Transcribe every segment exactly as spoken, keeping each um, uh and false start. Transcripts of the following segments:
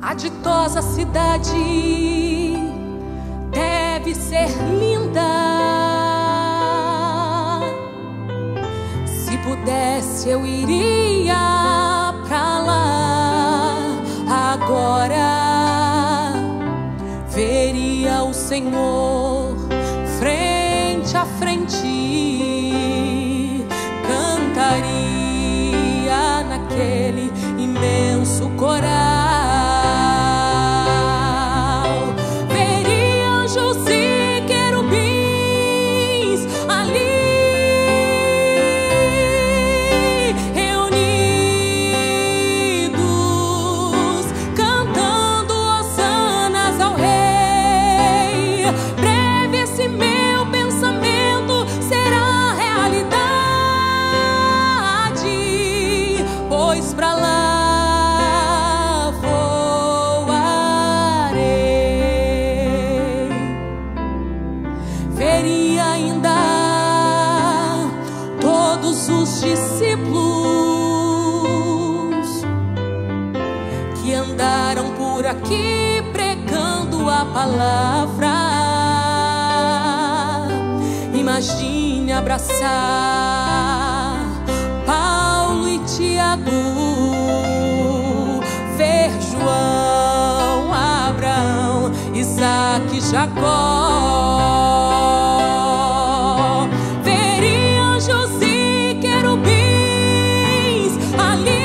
A ditosa cidade deve ser linda. Se pudesse eu iria pra lá agora. Veria o Senhor frente a frente, cantaria naquele imenso coral. Aqui pregando a palavra, imagine abraçar Paulo e Tiago, ver João, Abraão, Isaac e Jacó. Veria anjos e querubins ali,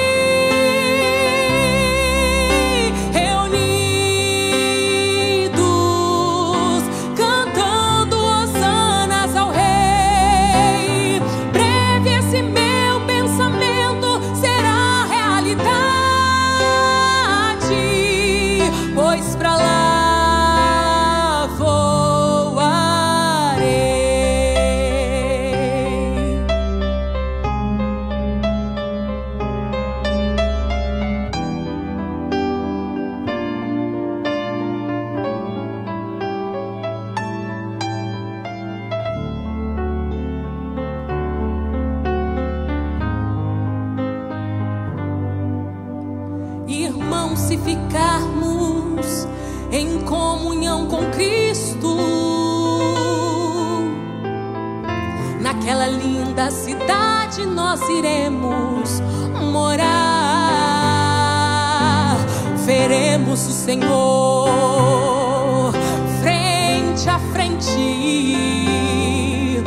se ficarmos em comunhão com Cristo, naquela linda cidade nós iremos morar. Veremos o Senhor frente a frente,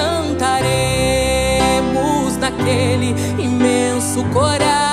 cantaremos naquele imenso coral.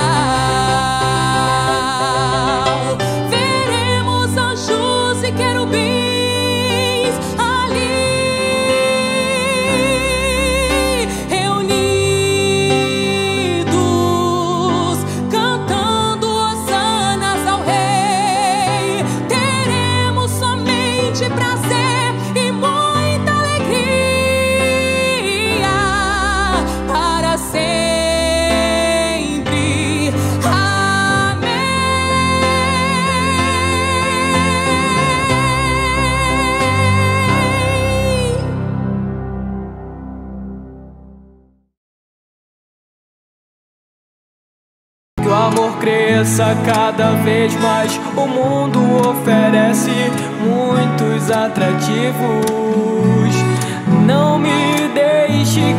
Que o amor cresça cada vez mais. O mundo oferece muitos atrativos. Não me deixe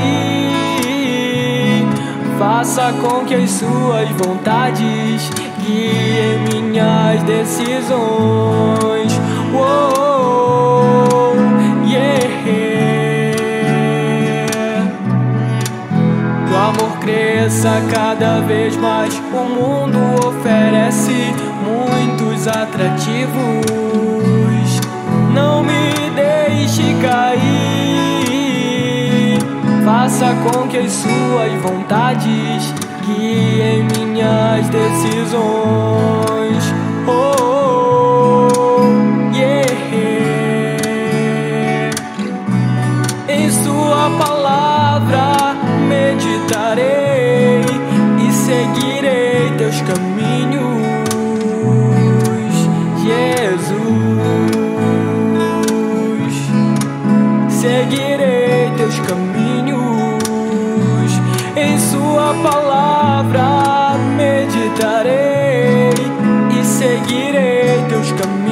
cair. Faça com que as suas vontades guiem minhas decisões. Uou, yeah. Que o amor cresça cada vez mais. O mundo oferece muitos atrativos. Não me deixe cair. Faça com que as suas vontades guiem minhas decisões. Oh, yeah. Em sua palavra meditarei e seguirei teus caminhos, Jesus. Seguirei teus caminhos. Em sua palavra meditarei e seguirei teus caminhos.